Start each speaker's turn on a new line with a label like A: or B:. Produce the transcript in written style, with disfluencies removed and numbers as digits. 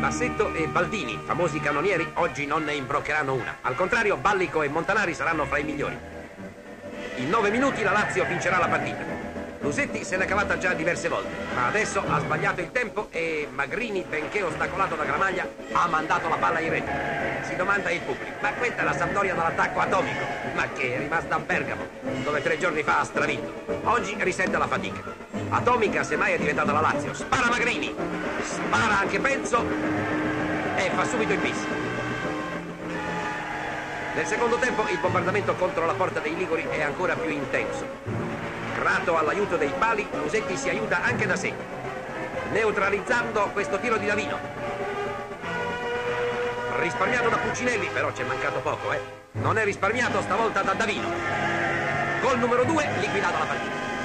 A: Massetto e Baldini, famosi cannonieri, oggi non ne imbroccheranno una. Al contrario, Ballico e Montanari saranno fra i migliori. In 9 minuti la Lazio vincerà la partita. Lusetti se l'è cavata già diverse volte, ma adesso ha sbagliato il tempo e Magrini, benché ostacolato da Gramaglia, ha mandato la palla in rete. Si domanda il pubblico, ma questa è la Sampdoria dall'attacco atomico, ma che è rimasta a Bergamo, dove 3 giorni fa ha stravinto. Oggi risente la fatica. Atomica semmai è diventata la Lazio. Spara Magrini, spara anche Penzo e fa subito il bis. Nel secondo tempo il bombardamento contro la porta dei Liguri è ancora più intenso. Grato all'aiuto dei pali, Lusetti si aiuta anche da sé, neutralizzando questo tiro di Davino. Risparmiato da Puccinelli, però c'è mancato poco, Non è risparmiato stavolta da Davino. Gol numero 2, liquidata la partita.